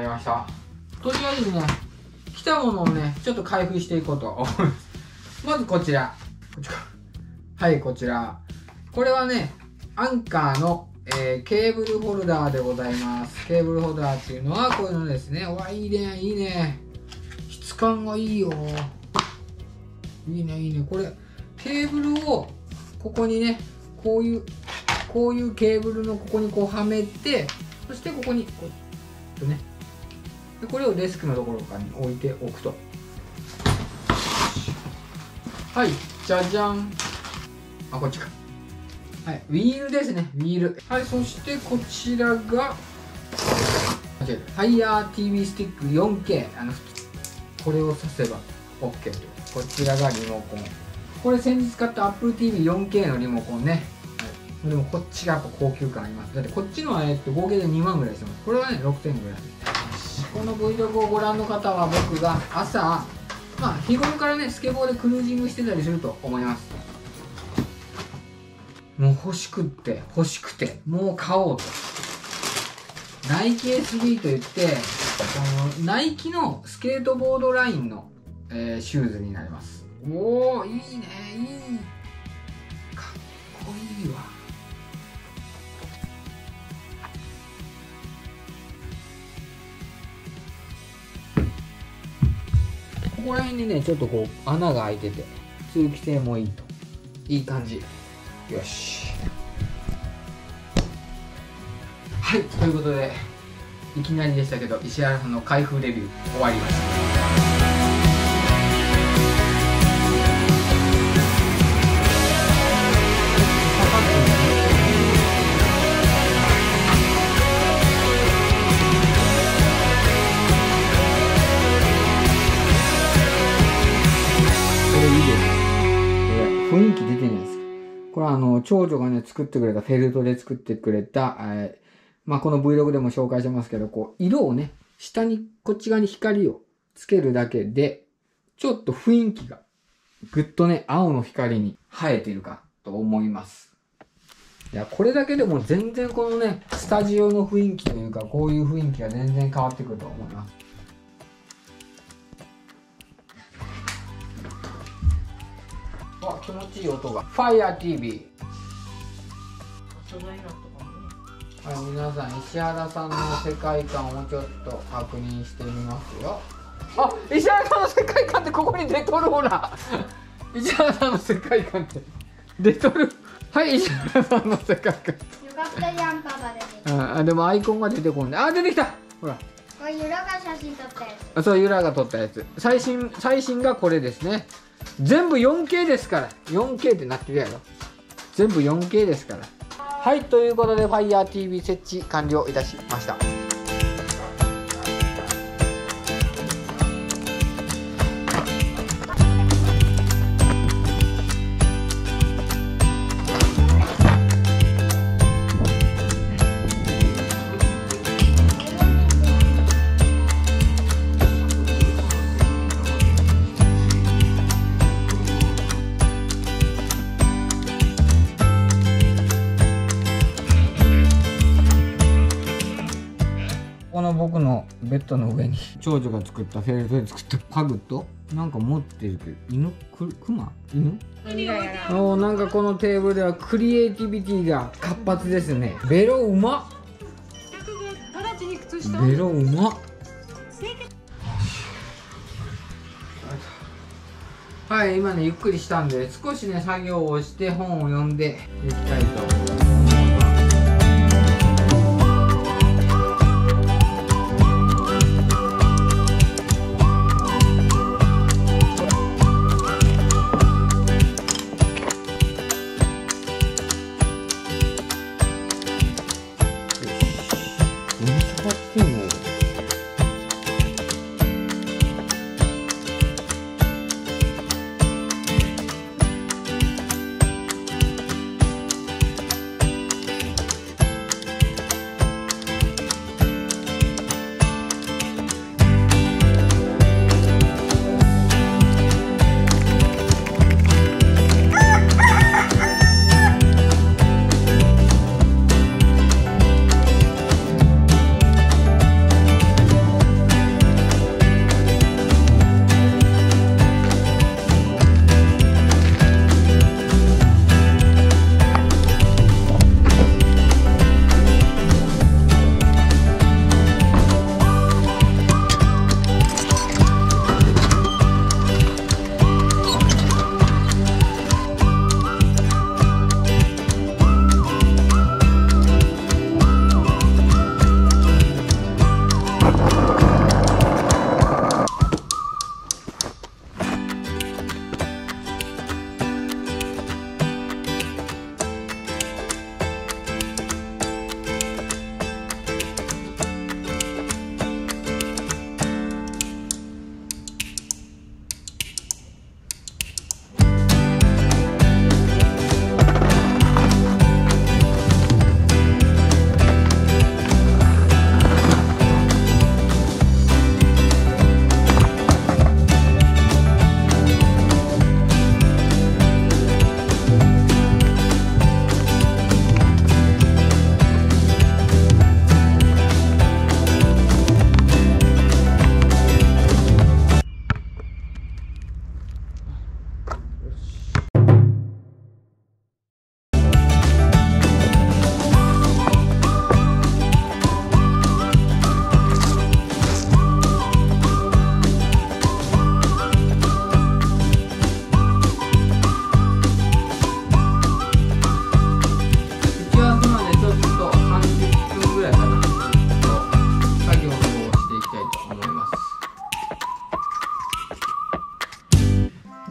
りました。とりあえずね、来たものをね、ちょっと開封していこうと思います。まずこちら。はい、こちら。これはね、アンカーの、ケーブルホルダーでございます。ケーブルホルダーっていうのはこういうのですね。うわ、いいね、いいね。質感がいいよ。いいね、いいね。これ、ケーブルをここにね、こういうケーブルのここにこうはめて、そしてここにこうとね、でこれをデスクのところかに置いておくと。はい、じゃじゃん。あ、こっちか。はい、ウィールですね、ウィール。はい、そしてこちらがFireTV スティック 4K。これを挿せば OK という。こちらがリモコン。これ先日買った AppleTV4K のリモコンね。はい、でもこっちがやっぱ高級感あります。だってこっちのは合計で2万ぐらいしてます。これはね、6000ぐらい。この Vlog をご覧の方は僕が朝、日頃からね、スケボーでクルージングしてたりすると思います。もう欲しくて、もう買おうと。ナイキ SB といって、このナイキのスケートボードラインの、シューズになります。おー、いいね、いい。かっこいいわ。ここら辺にね、ちょっとこう穴が開いてて、通気性もいいと。いい感じ。よし。はい、ということで、いきなりでしたけど、石原さんの開封レビュー終わりました。これいいです。雰囲気出てないですか？これは長女がね、作ってくれた、フェルトで作ってくれた、この Vlog でも紹介してますけど、こう、色をね、下に、こっち側に光をつけるだけで、ちょっと雰囲気が、ぐっとね、青の光に映えているかと思います。いや、これだけでも全然このね、スタジオの雰囲気というか、こういう雰囲気が全然変わってくると思います。わ、気持ちいい音が。FireTV。はい、皆さん、石原さんの世界観をちょっと確認してみますよ。あ、石原さんの世界観ってここに出とる、ほら。石原さんの世界観って出とる。はい、石原さんの世界観。よかったじゃん、パパで。でもアイコンが出てこんで。あ、出てきた。ほら。 これユラが写真撮ったやつ。 そう、ユラが撮ったやつ。最新がこれですね。全部 4K ですから。4K ってなってるやろ。全部 4K ですから。はい、ということで FireTV 設置完了いたしました。この僕のベッドの上に長女が作ったフェルトで作ったパグとなんか持ってるけど、クマなんかこのテーブルではクリエイティビティが活発ですね。ベロうまっ。ベロうまっ。はい、今ねゆっくりしたんで少しね作業をして本を読んでいきたいと思います。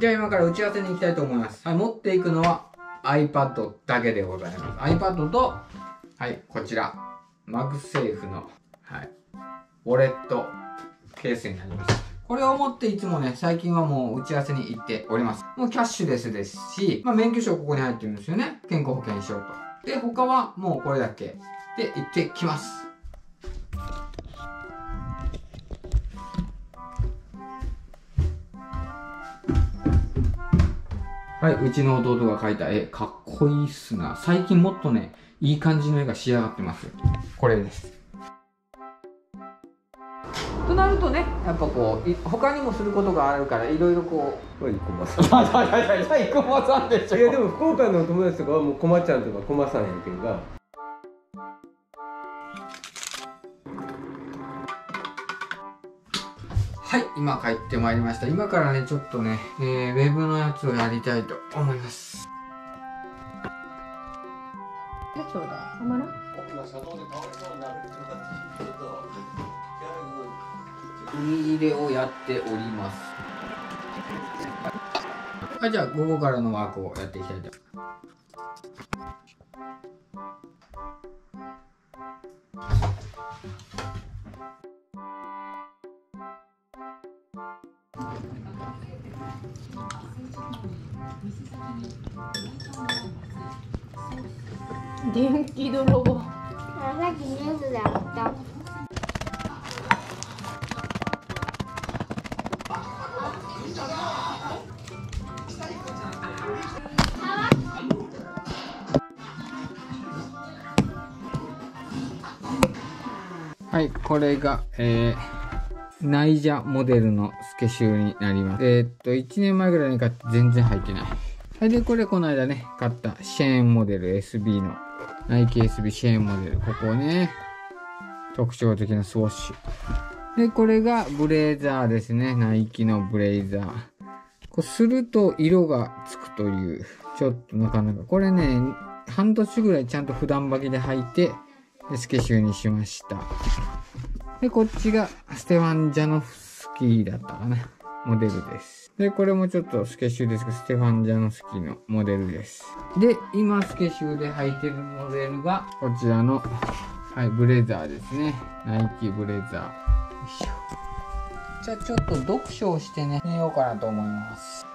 じゃあ今から打ち合わせに行きたいと思います。はい、持っていくのは iPad だけでございます。iPad と、はい、こちら、マグセーフの、はい、ウォレットケースになります。これを持っていつもね、最近はもう打ち合わせに行っております。もうキャッシュレスですし、免許証ここに入ってるんですよね。健康保険証と。で、他はもうこれだけで行ってきます。はい、うちの弟が描いた絵、かっこいいっすな。最近もっとね、いい感じの絵が仕上がってます。これです。となるとね、やっぱこう、他にもすることがあるから、いろいろこう。 生駒さん。 生駒さんでしょ。 いやでも福岡の友達とかはもう駒ちゃんとか駒さんやけんが。 はい、今帰ってまいりました。今からね、ちょっとね、ウェブのやつをやりたいと思います。 ちょうだい。たまらん？ 組入れをやっております。はい、じゃあ午後からのワークをやっていきたいと。 電気泥棒。さっきニュースであった。 はい、これが、ナイジャモデルのスケシューになります。1年前ぐらいに買って全然入ってない。はい、で、これこの間ね、買ったシェーンモデル SB の、ナイキ SB シェーンモデル。ここね、特徴的なスウォッシュ。で、これがブレザーですね。ナイキのブレイザー。こうすると色がつくという、ちょっとなかなか、これね、半年ぐらいちゃんと普段履きで履いて、でスケシューにしました。で、こっちがステファン・ジャノフスキーだったかな。モデルです。で、これもちょっとスケシューですけど、ステファン・ジャノフスキーのモデルです。で、今スケシューで履いてるモデルが、こちらの、はい、ブレザーですね。ナイキブレザー。よいしょ。じゃあちょっと読書をしてね、寝ようかなと思います。